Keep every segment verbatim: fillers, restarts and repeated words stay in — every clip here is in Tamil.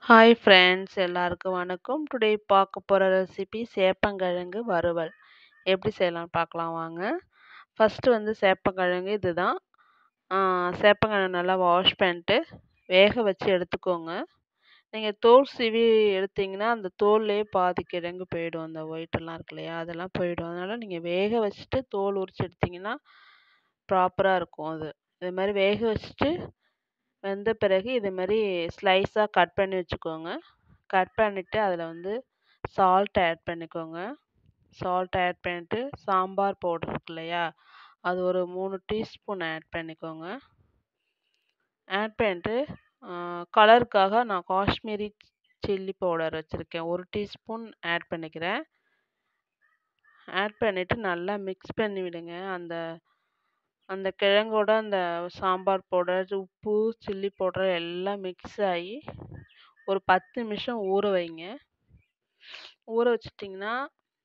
ஹாய் ஃப்ரெண்ட்ஸ் எல்லாருக்கும் வணக்கம். டுடே பார்க்க போகிற ரெசிபி சேப்பங்கிழங்கு வறுவல். எப்படி செய்யலாம்னு பார்க்கலாம் வாங்க. ஃபஸ்ட்டு வந்து சேப்பங்கிழங்கு இதுதான். சேப்பங்கிழங்கு நல்லா வாஷ் பண்ணிட்டு வேக வச்சு எடுத்துக்கோங்க. நீங்கள் தோல் சீவி எடுத்தீங்கன்னா அந்த தோல்லையே பாதி கிழங்கு போயிடும். அந்த ஒயிட்டெல்லாம் இருக்கு இல்லையா, அதெல்லாம் போயிடும். அதனால் நீங்கள் வேக வச்சுட்டு தோல் உரிச்சு எடுத்திங்கன்னா ப்ராப்பராக இருக்கும். அது இது மாதிரி வேக வச்சுட்டு வெந்த பிறகு இது மாதிரி ஸ்லைஸாக கட் பண்ணி வச்சுக்கோங்க. கட் பண்ணிவிட்டு அதில் வந்து சால்ட் ஆட் பண்ணிக்கோங்க. சால்ட் ஆட் பண்ணிவிட்டு சாம்பார் பவுடர் இருக்கு இல்லையா, அது ஒரு மூணு டீஸ்பூன் ஆட் பண்ணிக்கோங்க. ஆட் பண்ணிட்டு கலருக்காக நான் காஷ்மீரி சில்லி பவுடர் வச்சுருக்கேன், ஒரு டீஸ்பூன் ஆட் பண்ணிக்கிறேன். ஆட் பண்ணிவிட்டு நல்லா மிக்ஸ் பண்ணி விடுங்க. அந்த அந்த கிழங்கோட அந்த சாம்பார் பவுடர், உப்பு, சில்லி பவுடர் எல்லாம் மிக்ஸ் ஆகி ஒரு பத்து நிமிஷம் ஊற வைங்க. ஊற வச்சிட்டிங்கன்னா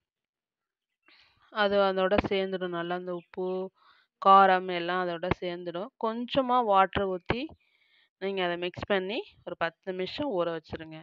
அது அதோட சேர்ந்துடும். நல்லா அந்த உப்பு, காரம் எல்லாம் அதோட சேர்ந்துடும். கொஞ்சமாக வாட்டர் ஊற்றி நீங்கள் அதை மிக்ஸ் பண்ணி ஒரு பத்து நிமிஷம் ஊற வச்சுருங்க.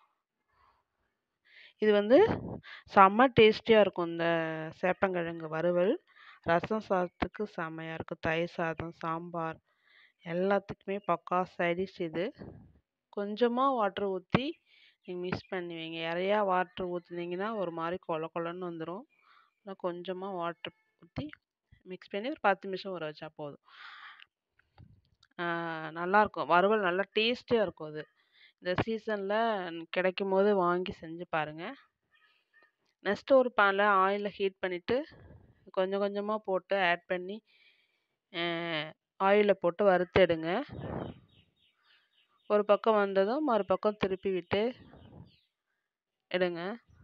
இது வந்து செம்ம டேஸ்டியாக இருக்கும். இந்த சேப்பங்கிழங்கு வறுவல் ரசம் சாதத்துக்கு செம்மையாக இருக்கும். தயிர் சாதம், சாம்பார் எல்லாத்துக்குமே பக்கா சைடிஷ் இது. கொஞ்சமாக வாட்ரு ஊற்றி நீங்கள் மிக்ஸ் பண்ணி வைங்க. நிறையா வாட்ரு ஊற்றுனீங்கன்னா ஒரு மாதிரி கொல கொலன்னு வந்துடும். ஆனால் கொஞ்சமாக வாட்ரு ஊற்றி மிக்ஸ் பண்ணி ஒரு பத்து நிமிஷம் ஊற வச்சா போதும். நல்லாயிருக்கும் வறுவல், நல்லா டேஸ்டியாக இருக்கும். அது இந்த சீசனில் கிடைக்கும் போது வாங்கி செஞ்சு பாருங்கள். நெக்ஸ்ட்டு ஒரு பேனில் ஆயிலை ஹீட் பண்ணிவிட்டு கொஞ்சம் கொஞ்சமாக போட்டு ஆட் பண்ணி ஆயிலில் போட்டு வறுத்து எடுங்க. ஒரு பக்கம் வந்ததும் மறுபக்கம் திருப்பி விட்டு எடுங்க.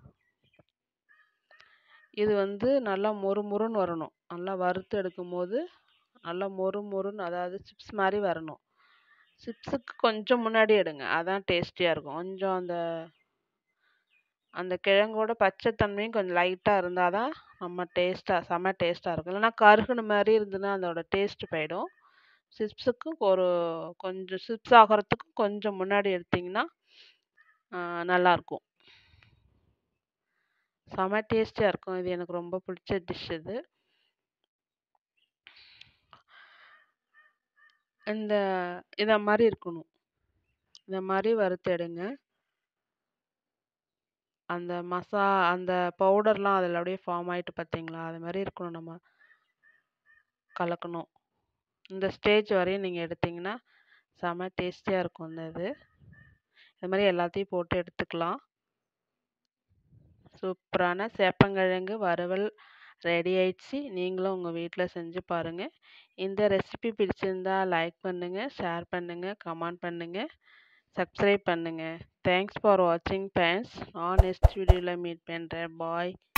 இது வந்து நல்லா மொறு மொறுன்னு வரணும். நல்லா வறுத்து எடுக்கும் போது நல்லா மொறு மொறுன்னு, அதாவது சிப்ஸ் மாதிரி வரணும். சிப்ஸுக்கு கொஞ்சம் முன்னாடி எடுங்க, அதான் டேஸ்டியாக இருக்கும். கொஞ்சம் அந்த அந்த கிழங்கோட பச்சைத்தன்மையும் கொஞ்சம் லைட்டாக இருந்தால் தான் நம்ம டேஸ்ட்டாக செம்ம டேஸ்ட்டாக இருக்கும். இல்லைன்னா கருகுன மாதிரி இருந்ததுன்னா அதோட டேஸ்ட்டு போயிடும். சிப்ஸுக்கு ஒரு கொஞ்சம் சிப்ஸ் ஆகிறதுக்கு கொஞ்சம் முன்னாடி எடுத்திங்கன்னா நல்லாயிருக்கும். செம்ம டேஸ்டியாக இருக்கும். இது எனக்கு ரொம்ப பிடிச்ச டிஷ் இது. இந்த இதை மாதிரி இருக்கணும். இந்த மாதிரி வறுத்து எடுங்க. அந்த மசா அந்த பவுடர்லாம் அதில் அப்படியே ஃபார்ம் ஆகிட்டு பார்த்தீங்களா, அது மாதிரி இருக்கணும். நம்ம கலக்கணும். இந்த ஸ்டேஜ் வரையும் நீங்கள் எடுத்திங்கன்னா செம்ம டேஸ்டியாக இருக்கும். இந்த இது இது மாதிரி எல்லாத்தையும் போட்டு எடுத்துக்கலாம். சூப்பரான சேப்பங்கிழங்கு வறுவல் ரெடி ஆயிடுச்சு. நீங்களும் உங்கள் வீட்டில் செஞ்சு பாருங்கள். இந்த ரெசிபி பிடிச்சிருந்தா லைக் பண்ணுங்கள், ஷேர் பண்ணுங்கள், கமெண்ட் பண்ணுங்கள், சப்ஸ்கிரைப் பண்ணுங்கள். தேங்க்ஸ் ஃபார் வாட்சிங் ஃப்ரெண்ட்ஸ். நான் நெக்ஸ்ட் வீடியோவில் மீட் பண்ணுறேன். பாய்.